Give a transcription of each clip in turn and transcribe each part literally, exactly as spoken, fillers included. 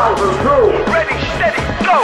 thousand two. Ready, steady, go!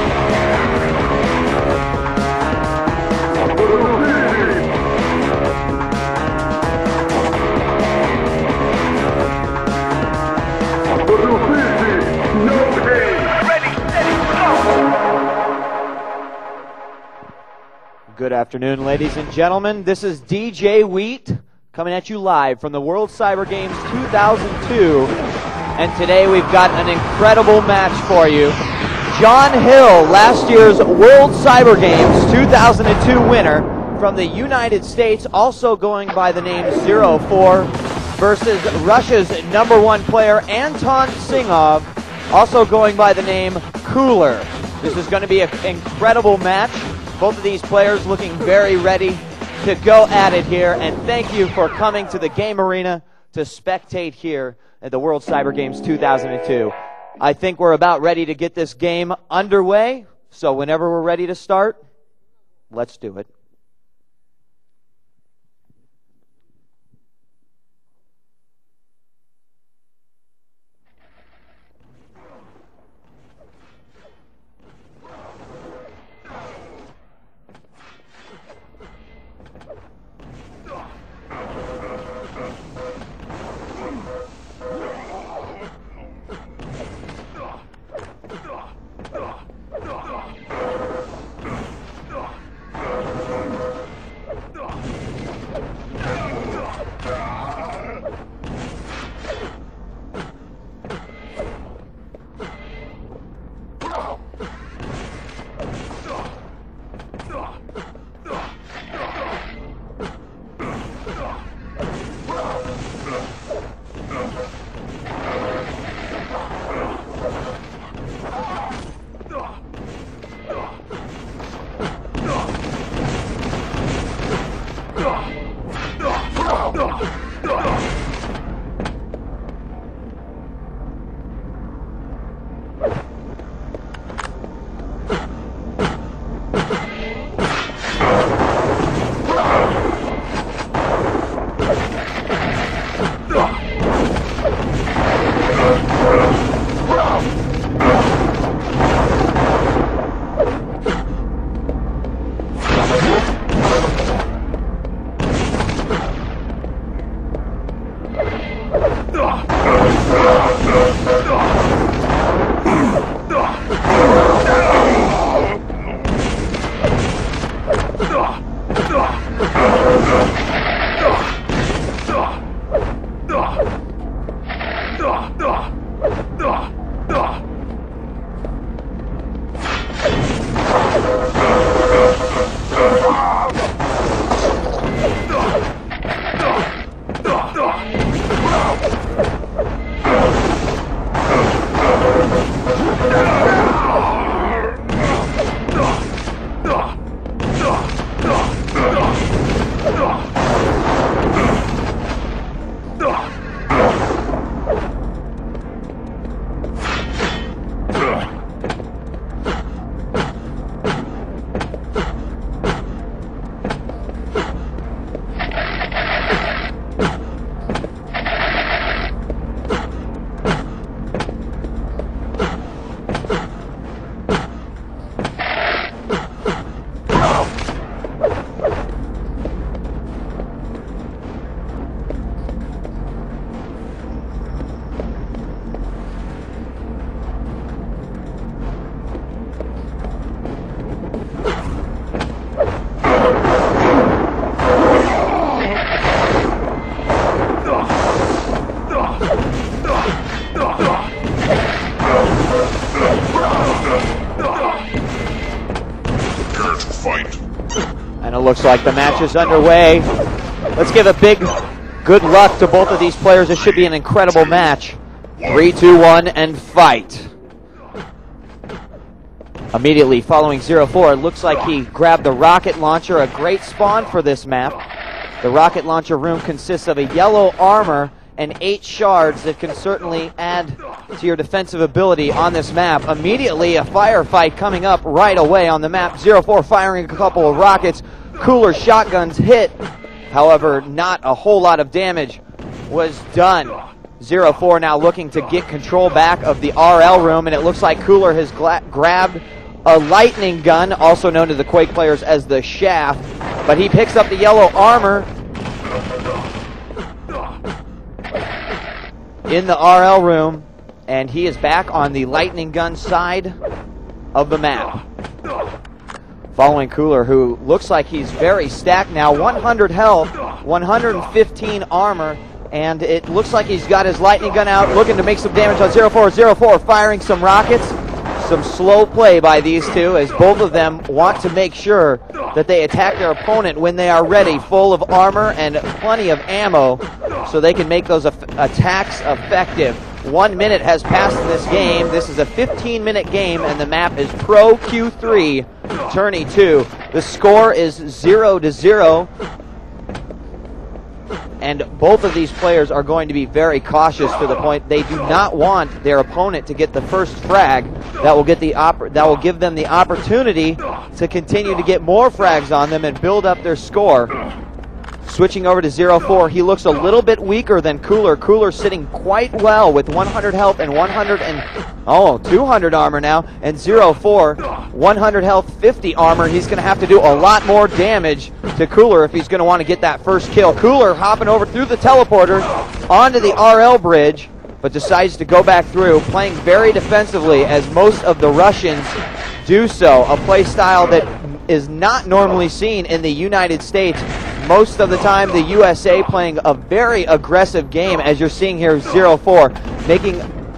Good afternoon, ladies and gentlemen. This is D J Wheat coming at you live from the World Cyber Games two thousand two. And today we've got an incredible match for you. John Hill, last year's World Cyber Games two thousand two winner from the United States, also going by the name zero four, versus Russia's number one player, Anton Singov, also going by the name Cooler. This is going to be an incredible match. Both of these players looking very ready to go at it here, and thank you for coming to the game arena to spectate here at the World Cyber Games two thousand two. I think we're about ready to get this game underway, so whenever we're ready to start, let's do it. Looks like the match is underway. Let's give a big good luck to both of these players. This should be an incredible match. Three, two, one, and fight. Immediately following zero four, it looks like he grabbed the rocket launcher, a great spawn for this map. The rocket launcher room consists of a yellow armor and eight shards that can certainly add to your defensive ability on this map. Immediately, a firefight coming up right away on the map. zero four firing a couple of rockets. Cooler shotguns hit. However, not a whole lot of damage was done. Zero four now looking to get control back of the R L room, and it looks like Cooler has grabbed a lightning gun, also known to the Quake players as the Shaft, but he picks up the yellow armor in the R L room, and he is back on the lightning gun side of the map. Following Cooler, who looks like he's very stacked now, one hundred health, one hundred fifteen armor, and it looks like he's got his lightning gun out, looking to make some damage on Zero four. Zero four firing some rockets. Some slow play by these two, as both of them want to make sure that they attack their opponent when they are ready, full of armor and plenty of ammo, so they can make those attacks effective. One minute has passed in this game. This is a fifteen minute game, and the map is Pro Q three, Tourney two. The score is zero to zero. And both of these players are going to be very cautious to the point they do not want their opponent to get the first frag. That will get the oppor- that will give them the opportunity to continue to get more frags on them and build up their score. Switching over to Zero four, he looks a little bit weaker than Cooler. Cooler sitting quite well with one hundred health and one hundred and oh, two hundred armor now, and Zero four, one hundred health, fifty armor. He's going to have to do a lot more damage to Cooler if he's going to want to get that first kill. Cooler hopping over through the teleporter onto the R L bridge, but decides to go back through, playing very defensively as most of the Russians do so. A play style that is not normally seen in the United States. Most of the time, the U S A playing a very aggressive game, as you're seeing here, Zero four making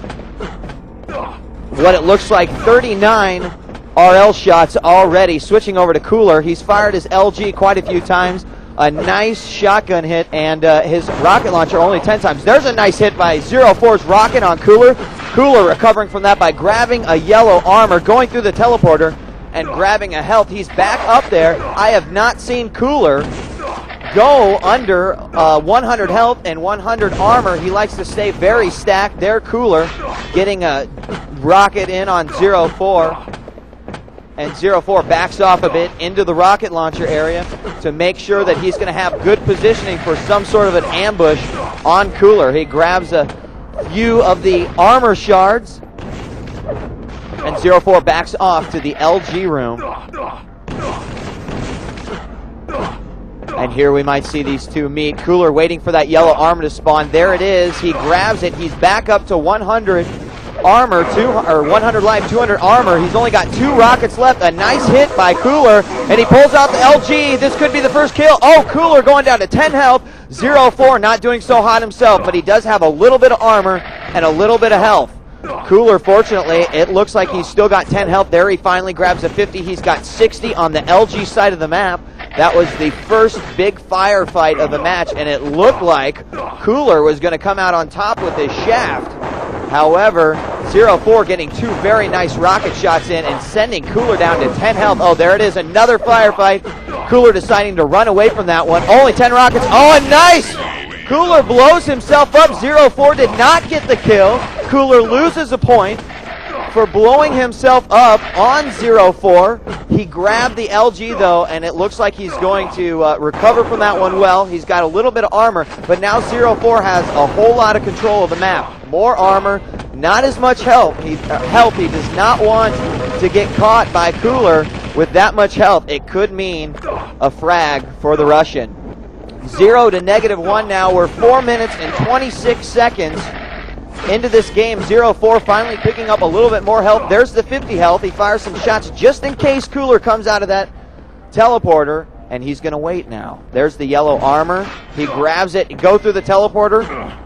what it looks like thirty-nine R L shots already. Switching over to Cooler, he's fired his L G quite a few times. A nice shotgun hit, and uh, his rocket launcher only ten times. There's a nice hit by Zero four's rocket on Cooler. Cooler recovering from that by grabbing a yellow armor, going through the teleporter, and grabbing a health. He's back up there. I have not seen Cooler go under uh, one hundred health and one hundred armor. He likes to stay very stacked. There, Cooler getting a rocket in on Zero four. And Zero four backs off a bit into the rocket launcher area to make sure that he's going to have good positioning for some sort of an ambush on Cooler. He grabs a few of the armor shards, and Zero four backs off to the L G room. And here we might see these two meet. Cooler waiting for that yellow armor to spawn. There it is. He grabs it. He's back up to one hundred armor, two, or one hundred life, two hundred armor. He's only got two rockets left. A nice hit by Cooler, and he pulls out the L G. This could be the first kill. Oh, Cooler going down to ten health. Zero four not doing so hot himself, but he does have a little bit of armor and a little bit of health. Cooler, fortunately, it looks like he's still got ten health. There he finally grabs a fifty. He's got sixty on the L G side of the map. That was the first big firefight of the match, and it looked like Cooler was going to come out on top with his Shaft. However, Zero four getting two very nice rocket shots in and sending Cooler down to ten health. Oh, there it is, another firefight. Cooler deciding to run away from that one. Only ten rockets. Oh, and nice! Cooler blows himself up. Zero four did not get the kill. Cooler loses a point for blowing himself up on Zero four. He grabbed the L G, though, and it looks like he's going to uh, recover from that one well. He's got a little bit of armor, but now Zero four has a whole lot of control of the map. More armor, not as much help. He, uh, help. He does not want to get caught by Cooler with that much health. It could mean a frag for the Russian. Zero to negative one now. We're four minutes and twenty-six seconds into this game. Zero four finally picking up a little bit more health. There's the fifty health. He fires some shots just in case Cooler comes out of that teleporter, and he's going to wait now. There's the yellow armor. He grabs it, go through the teleporter.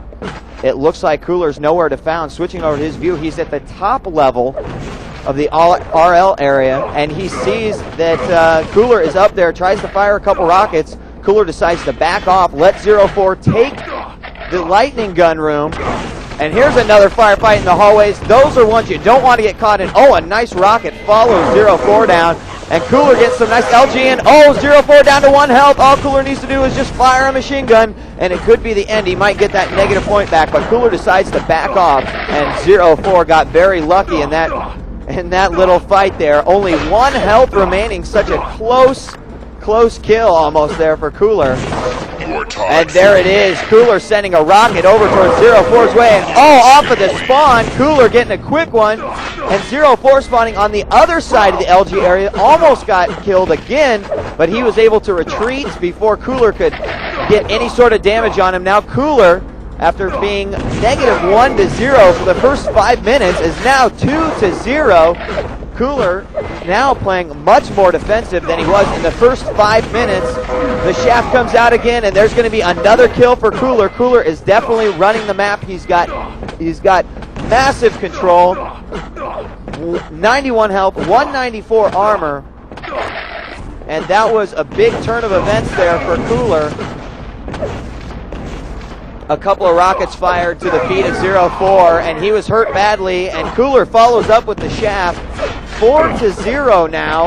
It looks like Cooler's nowhere to found. Switching over to his view, he's at the top level of the R L area, and he sees that uh, Cooler is up there, tries to fire a couple rockets. Cooler decides to back off, let Zero four take the lightning gun room. And here's another firefight in the hallways. Those are ones you don't want to get caught in. Oh, a nice rocket follows Zero four down. And Cooler gets some nice L G in. Oh, Zero four down to one health. All Cooler needs to do is just fire a machine gun, and it could be the end. He might get that negative point back, but Cooler decides to back off, and Zero four got very lucky in that, in that little fight there. Only one health remaining. Such a close, close kill almost there for Cooler. And there it is. Cooler sending a rocket over towards zero four's way. And oh, off of the spawn. Cooler getting a quick one. And zero four spawning on the other side of the L G area. Almost got killed again. But he was able to retreat before Cooler could get any sort of damage on him. Now Cooler, after being negative one to zero for the first five minutes, is now two to zero. Cooler now playing much more defensive than he was in the first five minutes. The shaft comes out again, and there's going to be another kill for Cooler. Cooler is definitely running the map. He's got he's got massive control. ninety-one health, one ninety-four armor, and that was a big turn of events there for Cooler. A couple of rockets fired to the feet of zero four, and he was hurt badly, and Cooler follows up with the shaft. four to zero now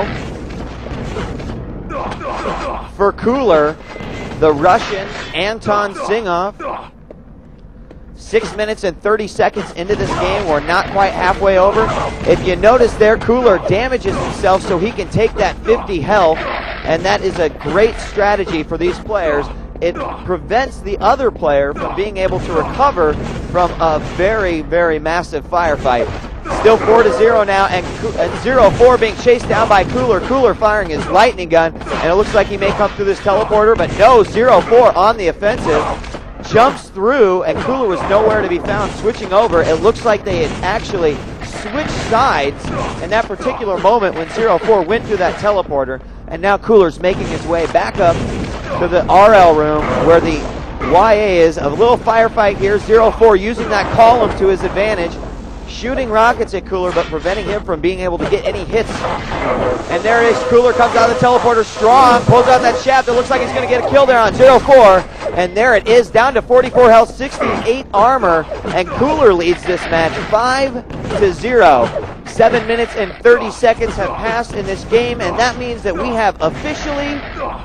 for Cooler, the Russian Anton Singov. Six minutes and thirty seconds into this game. We're not quite halfway over. If you notice there, Cooler damages himself so he can take that fifty health, and that is a great strategy for these players. It prevents the other player from being able to recover from a very, very massive firefight. Still four to zero now, and, and zero four being chased down by Cooler. Cooler firing his lightning gun, and it looks like he may come through this teleporter, but no, zero four on the offensive. Jumps through, and Cooler was nowhere to be found. Switching over, it looks like they had actually switched sides in that particular moment when zero four went through that teleporter, and now Cooler's making his way back up to the R L room where the Y A is. A little firefight here. zero four using that column to his advantage, shooting rockets at Cooler, but preventing him from being able to get any hits. And there it is. Cooler comes out of the teleporter strong, pulls out that shaft. It looks like he's going to get a kill there on zero four. And there it is, down to forty-four health, sixty-eight armor, and Cooler leads this match five to zero. Seven minutes and thirty seconds have passed in this game, and that means that we have officially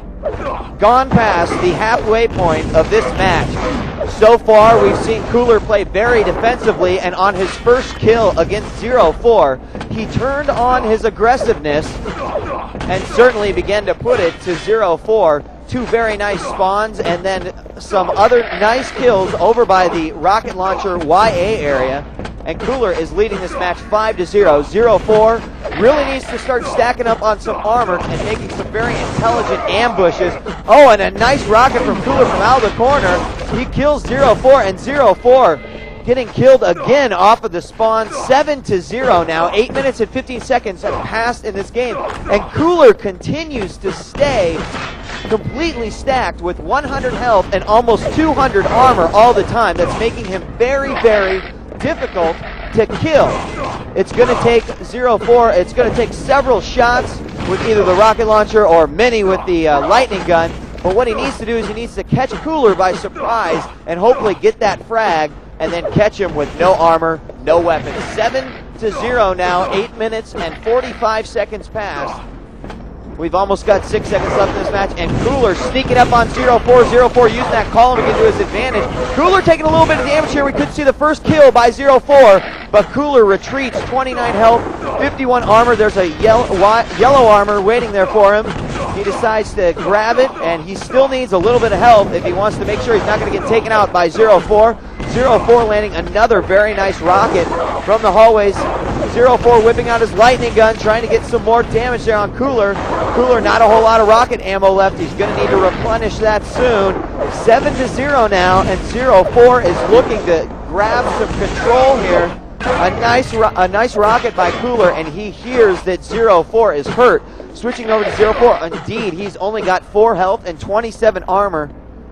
gone past the halfway point of this match. So far, we've seen Cooler play very defensively, and on his first kill against zero four, he turned on his aggressiveness and certainly began to put it to zero four. Two very nice spawns, and then some other nice kills over by the rocket launcher Y A area. And Cooler is leading this match five to zero. zero four really needs to start stacking up on some armor and making some very intelligent ambushes. Oh, and a nice rocket from Cooler from out of the corner. He kills zero four, and zero four getting killed again off of the spawn. seven to zero now. eight minutes and fifteen seconds have passed in this game. And Cooler continues to stay completely stacked with one hundred health and almost two hundred armor all the time. That's making him very, very difficult to kill. It's going to take zero four, it's going to take several shots with either the rocket launcher or many with the uh, lightning gun. But what he needs to do is he needs to catch Cooler by surprise and hopefully get that frag and then catch him with no armor, no weapons. seven to zero now, eight minutes and forty-five seconds past. We've almost got six seconds left in this match, and Cooler sneaking up on zero four. zero four using that column to get to his advantage. Cooler taking a little bit of damage here. We could see the first kill by zero four, but Cooler retreats. twenty-nine health, fifty-one armor. There's a yellow, yellow armor waiting there for him. He decides to grab it, and he still needs a little bit of health if he wants to make sure he's not going to get taken out by zero four. zero four landing another very nice rocket from the hallways. zero four whipping out his lightning gun, trying to get some more damage there on Cooler. Cooler, not a whole lot of rocket ammo left. He's going to need to replenish that soon. seven to zero now, and zero four is looking to grab some control here. A nice, a nice rocket by Cooler, and he hears that zero four is hurt. Switching over to zero four. Indeed, he's only got four health and twenty-seven armor.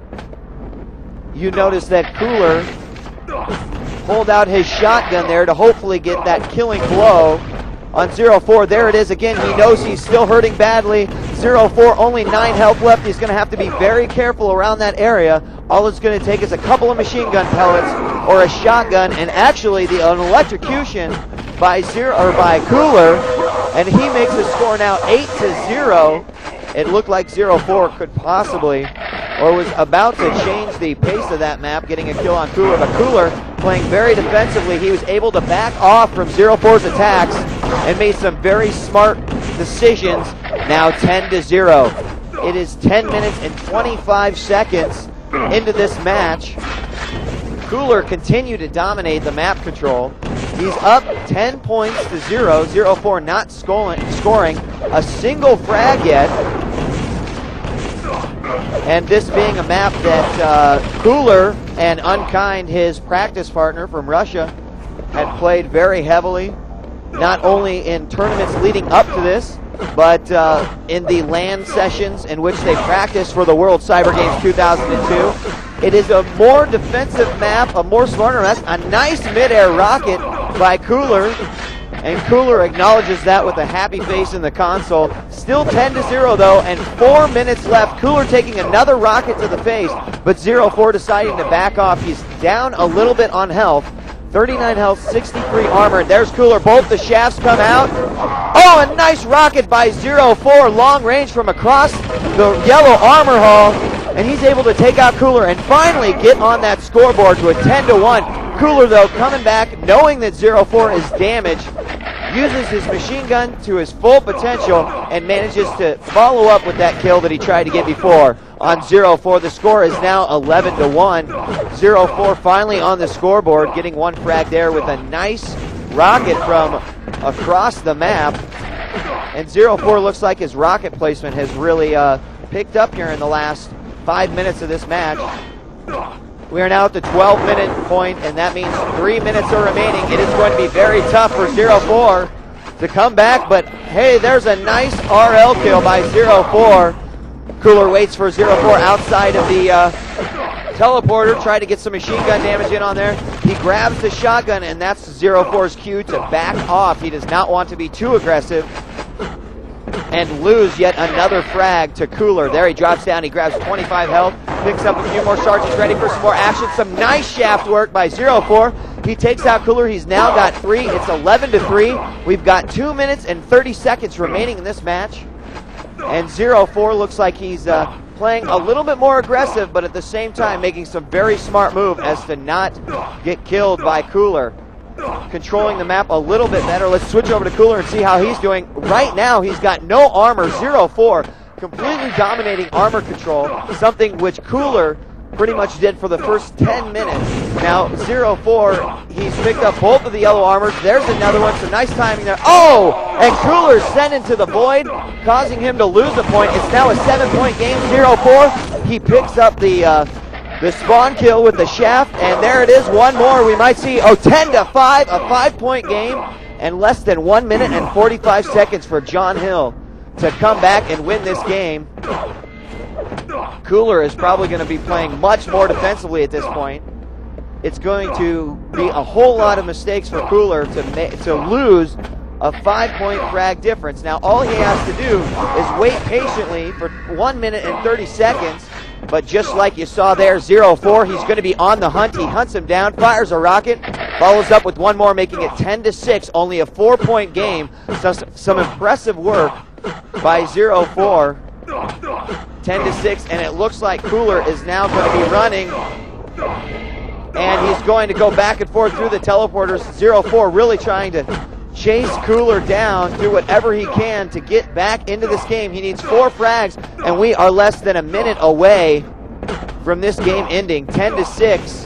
You notice that Cooler pulled out his shotgun there to hopefully get that killing blow on zero four. There it is again. He knows he's still hurting badly. zero four, only nine health left. He's going to have to be very careful around that area. All it's going to take is a couple of machine gun pellets or a shotgun, and actually the an electrocution by zero or by Cooler, and he makes the score now eight to zero. It looked like zero four could possibly, or was about to change the pace of that map, getting a kill on Cooler, but Cooler playing very defensively. He was able to back off from zero four's attacks and made some very smart decisions. Now ten to zero. It is ten minutes and twenty-five seconds into this match. Cooler continued to dominate the map control. He's up ten points to zero. zero four not scoring, scoring a single frag yet. And this being a map that uh, Cooler and Unkind, his practice partner from Russia, had played very heavily, not only in tournaments leading up to this, but uh, in the LAN sessions in which they practiced for the World Cyber Games two thousand two. It is a more defensive map, a more smarter map, a nice mid-air rocket by Cooler, and Cooler acknowledges that with a happy face in the console. Still ten to zero though, and four minutes left. Cooler taking another rocket to the face, but zero four deciding to back off. He's down a little bit on health. thirty-nine health, sixty-three armor. There's Cooler. Both the shafts come out. Oh, a nice rocket by zero four, long range from across the yellow armor hull, and he's able to take out Cooler and finally get on that scoreboard to a ten to one. Cooler, though, coming back, knowing that zero four is damaged, uses his machine gun to his full potential and manages to follow up with that kill that he tried to get before on zero four. The score is now eleven to one. zero four finally on the scoreboard, getting one frag there with a nice rocket from across the map. And zero four looks like his rocket placement has really uh, picked up here in the last five minutes of this match. We are now at the twelve minute point, and that means three minutes are remaining. It is going to be very tough for zero four to come back, but hey, there's a nice R L kill by zero four. Cooler waits for zero four outside of the uh, teleporter, try to get some machine gun damage in on there. He grabs the shotgun, and that's zero four's cue to back off. He does not want to be too aggressive and lose yet another frag to Cooler. There he drops down, he grabs twenty-five health, picks up a few more charges, ready for some more action. Some nice shaft work by zero four. He takes out Cooler. He's now got three. It's eleven to three. We've got two minutes and thirty seconds remaining in this match. And zero four looks like he's uh, playing a little bit more aggressive, but at the same time making some very smart move as to not get killed by Cooler. Controlling the map a little bit better. Let's switch over to Cooler and see how he's doing. Right now, he's got no armor. zero four completely dominating armor control, something which Cooler pretty much did for the first ten minutes. Now, zero four, he's picked up both of the yellow armors. There's another one, so nice timing there. Oh! And Cooler's sent into the void, causing him to lose a point. It's now a seven-point game, zero four. He picks up the uh, the spawn kill with the shaft, and there it is, one more. We might see, oh, ten to five, a five-point game, and less than one minute and forty-five seconds for John Hill to come back and win this game. Cooler is probably going to be playing much more defensively at this point. It's going to be a whole lot of mistakes for Cooler to ma to lose a five-point frag difference. Now, all he has to do is wait patiently for one minute and thirty seconds. But just like you saw there, zero four, he's going to be on the hunt. He hunts him down, fires a rocket, follows up with one more, making it ten to six, only a four-point game. So some impressive work by zero four. ten to six, and it looks like Cooler is now going to be running, and he's going to go back and forth through the teleporters. zero four really trying to chase Cooler down, do whatever he can to get back into this game. He needs four frags, and we are less than a minute away from this game ending. ten to six.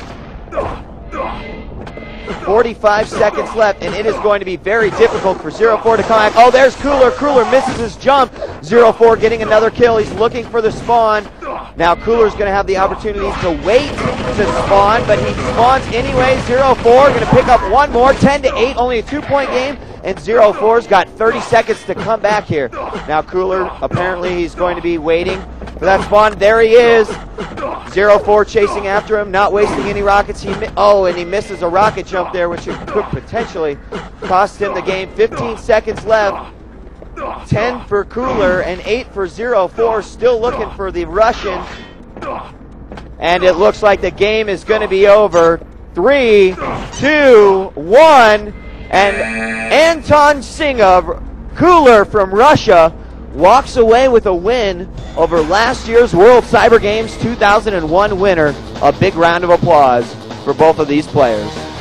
forty-five seconds left, and it is going to be very difficult for zero four to come back. Oh, there's Cooler. Cooler misses his jump. zero four getting another kill. He's looking for the spawn. Now Cooler's going to have the opportunity to wait to spawn, but he spawns anyway. zero four going to pick up one more. ten to eight, only a two-point game, and zero four's got thirty seconds to come back here. Now Cooler, apparently he's going to be waiting for that spawn. There he is. zero four chasing after him, not wasting any rockets. He Oh, and he misses a rocket jump there, which could potentially cost him the game. fifteen seconds left. ten for Cooler and eight for zero four. Still looking for the Russian. And it looks like the game is going to be over. Three, two, one. And Anton Singov, Cooler from Russia, walks away with a win over last year's World Cyber Games two thousand one winner. A big round of applause for both of these players.